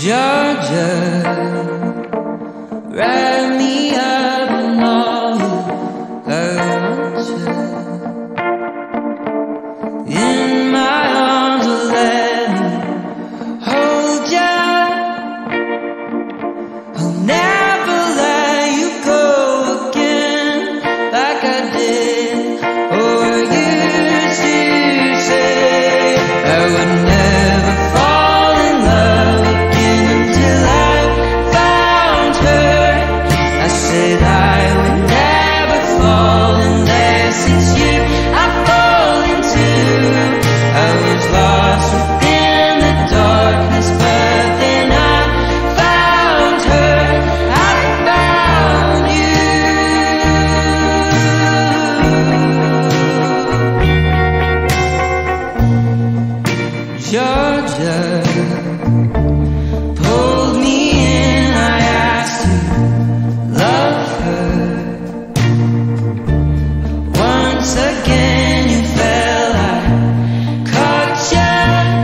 Georgia, wrap me up in all I want you. In my arms, let me hold you. I'll never let you go again like I did or used to say. I would never fall in love again until I found her. I said I would never fall unless it's you I fall into. I was lost within the darkness, but then I found her. I found you. Georgia pulled me in, I asked to love her. Once again you fell, I caught you.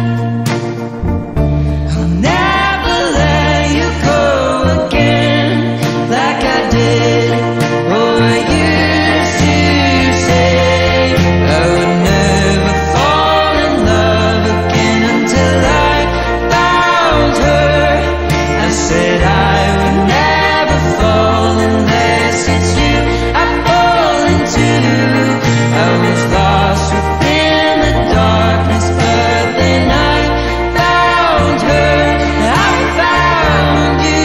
I'll never let you go again like I did or I used to say. I would never fall in love again until I found her. I said I would never fall unless it's you I fall into. I was lost within the darkness, but then I found her. I found you.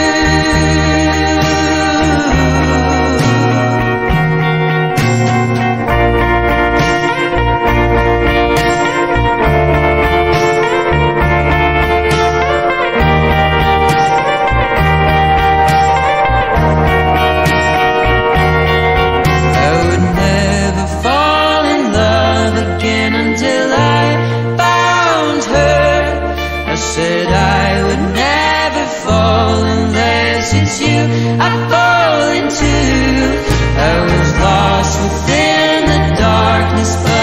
I would never fall in love again until I found her. I said I would never fall unless it's you I fall into. I was lost within the darkness, but